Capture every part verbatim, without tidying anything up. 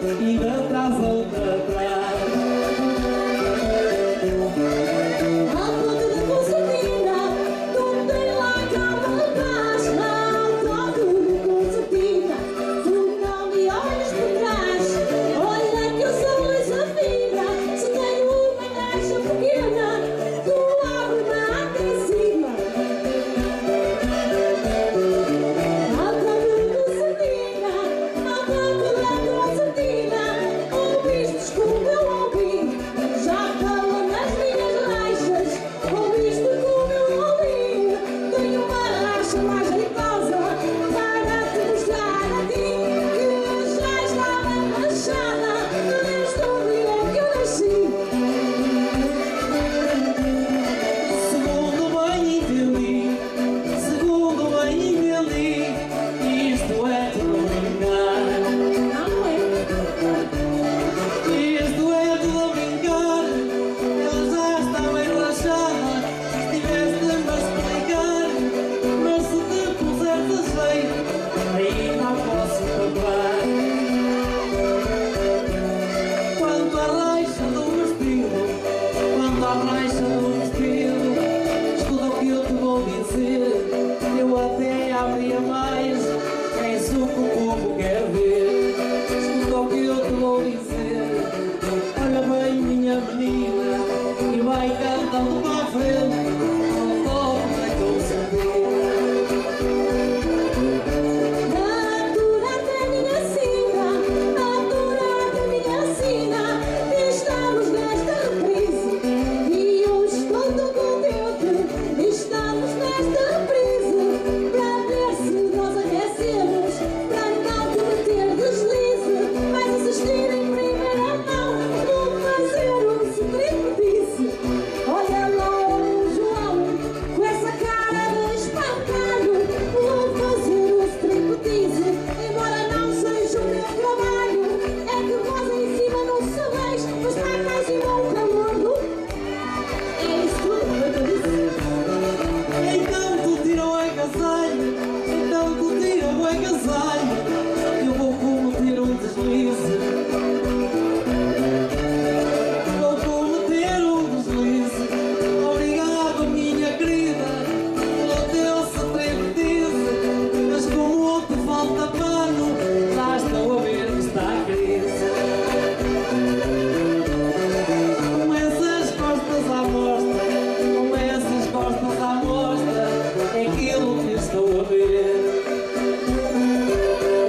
ainda traz outra atrás. Estou a ver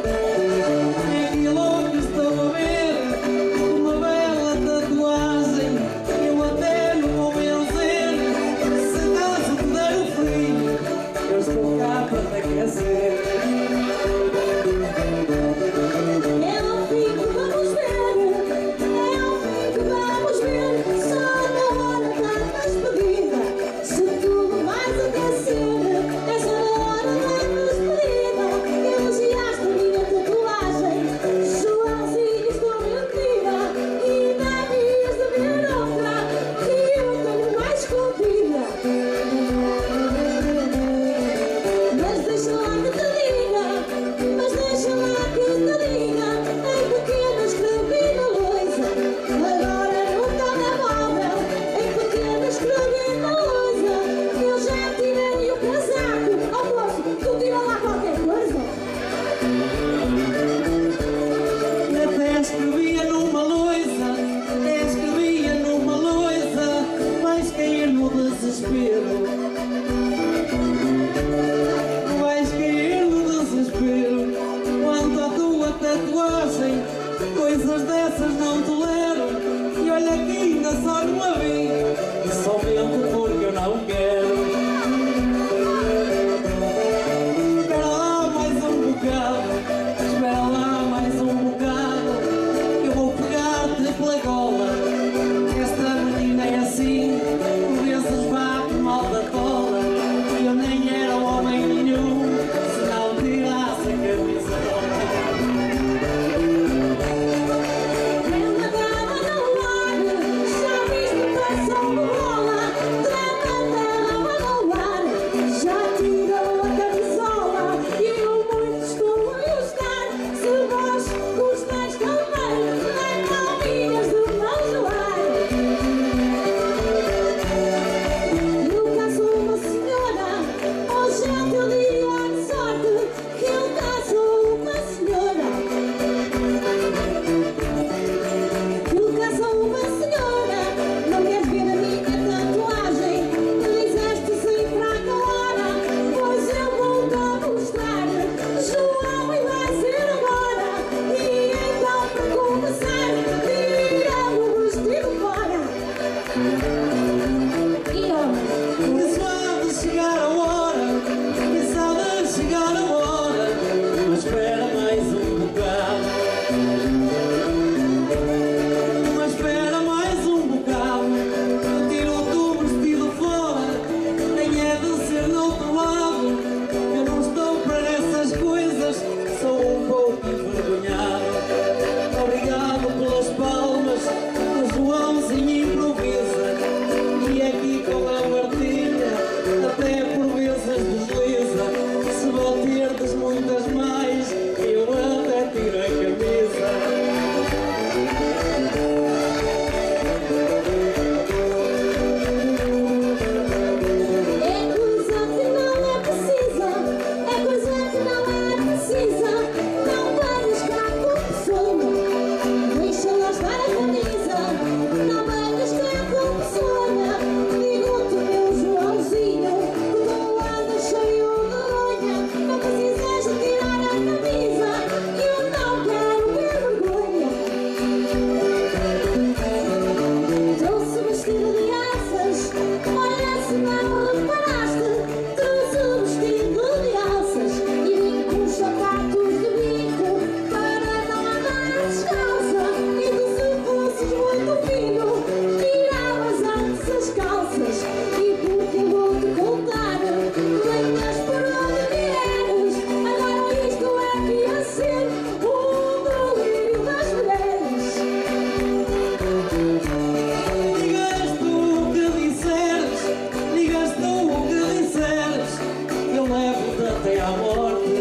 morte.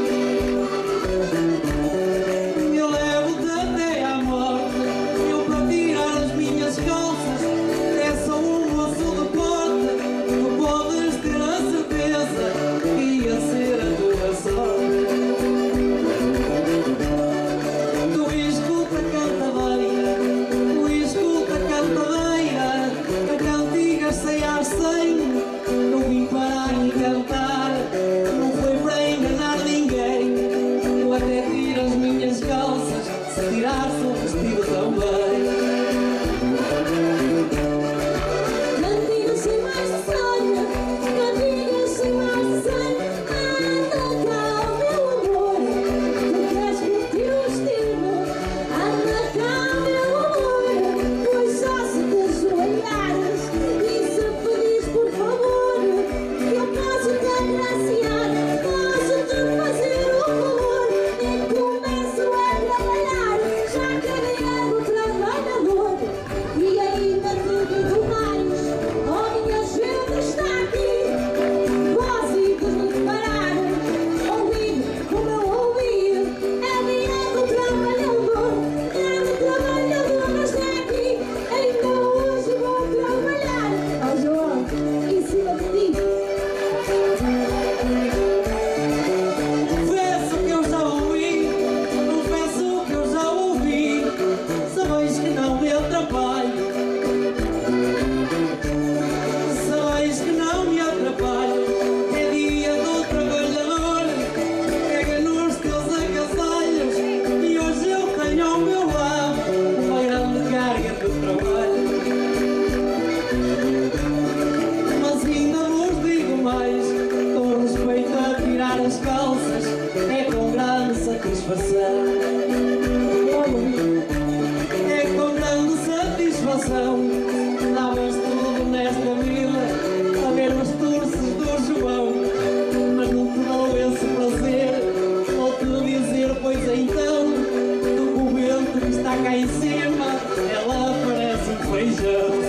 Eu levo-te até à morte. Eu para tirar as minhas calças é só um osso de porte. Tu podes ter a certeza que ia ser a tua sorte. Tu escuta a cantadeira, tu escuta a cantadeira, a cantiga sem ar sem. Não vim para encantar, não foi para enganar ninguém. Eu até tiro as minhas calças, se tirasse o vestido também. Cantigas sem mais de sonho, cantigas sem mais de sonho. Anda cá, meu amor, tu queres curtir o destino. Anda cá, meu amor, pois só se te ajoelhares e se pedires por favor, eu posso te agraciar, posso te fazer o favor. E começo a trabalhar, já que é do trabalhador. E ainda te digo mais, oh minha gente está aqui. Vós de reparar, ouvir como eu ouvi. É dia do trabalhador, é do trabalhador, mas está aqui. Ainda hoje vou trabalhar. Oh João, em cima de ti. Confesso que eu já ouvi, confesso que eu já ouvi. Sabeis que não me atrapalho, sabeis que não me atrapalho. É dia do trabalhador, pega nos teus agasalhos. E hoje eu tenho ao meu lado uma grande carga de trabalho. Mas ainda vos digo mais, com respeito a tirar as calças, é com grande satisfação. É com grande satisfação. Davas tudo nesta vila a ver os turces do João. Mas não te dou esse prazer, vou-te dizer, pois então, do momento que está cá em cima, ela parece um feijão.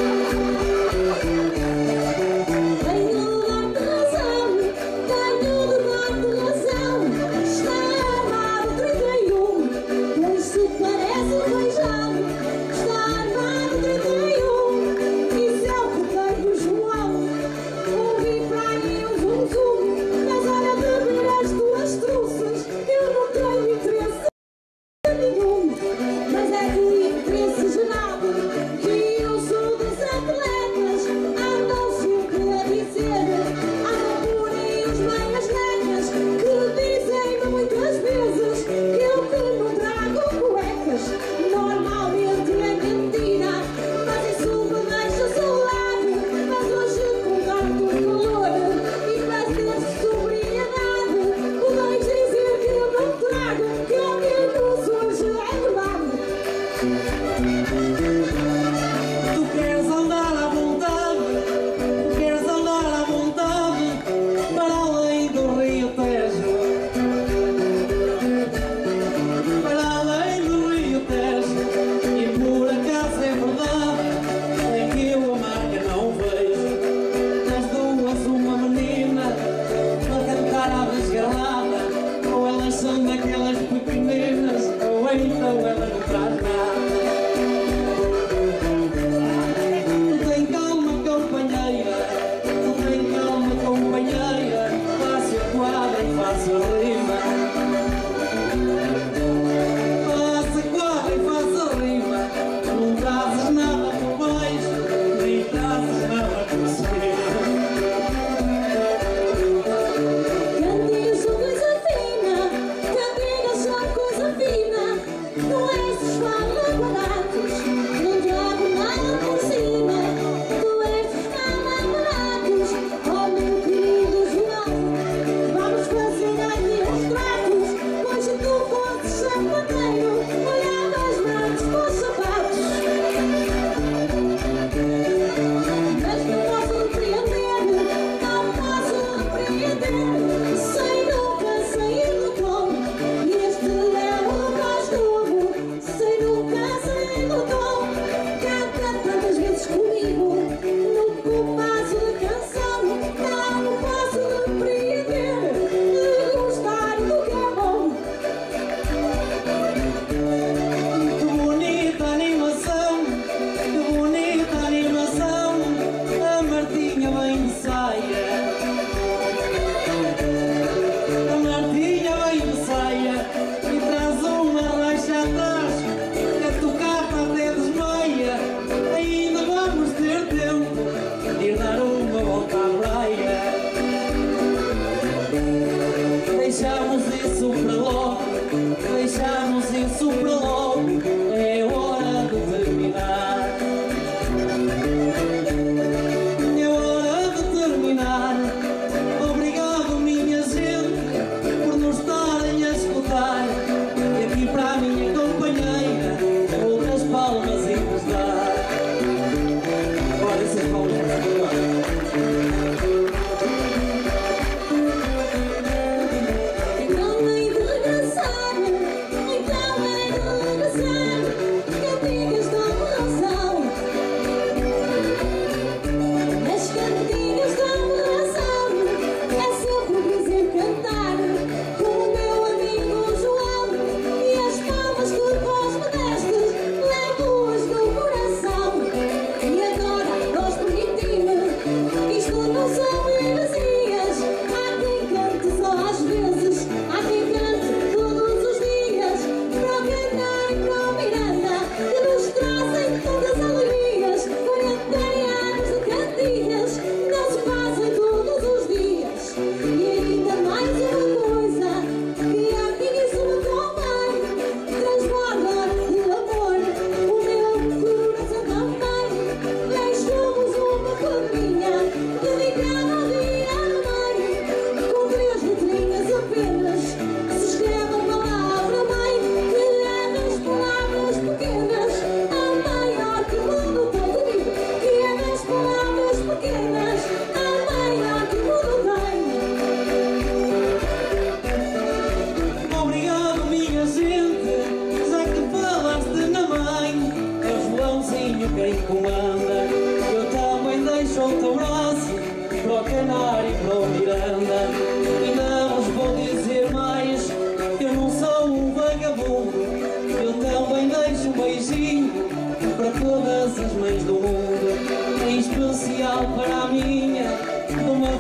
Tenho de dar-te razão, tenho de dar-te razão. Está armado trinta e um, pois se parece um feijão. Está armado trinta e um, isso é o que tenho, João. Ouvi para aí um zum zum, mas olha de ver as tuas truças. Eu não tenho interesse nenhum, mas é do interesse geral que eu sou dos atletas. Andam sempre a dizer, andam por aí os meias-negras, que dizem-me muitas vezes que eu que não trago cuecas. Normalmente é mentira, mas isso me deixa suave. Mas hoje, com tanto calor e para ter sobriedade, podeis dizer que eu não trago, que ao menos hoje é verdade. Tu queres andar à vontade, tu queres andar à vontade, para além do Rio Tejo, para além do Rio Tejo. E por acaso é verdade, é que eu a marca não vejo. Das duas uma menina a cantar à desgarrada, ou elas são daquelas pequeninas, ou então ela não traz nada. Tu tem calma, companheira, tu tem calma, companheira, faço a quadra e faço a rima. Faço a quadra e faço a rima. Não trazes nada por baixo, nem trazes nada por cima. Cantigas são coisa fina, cantigas são coisa fina. Não és dos baratos, não trago nada por cima. Tu és dos baratos, oh meu querido João. Vamos fazer aqui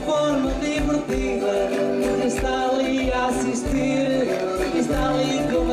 forma divertida. Quem está ali a assistir, quem está ali com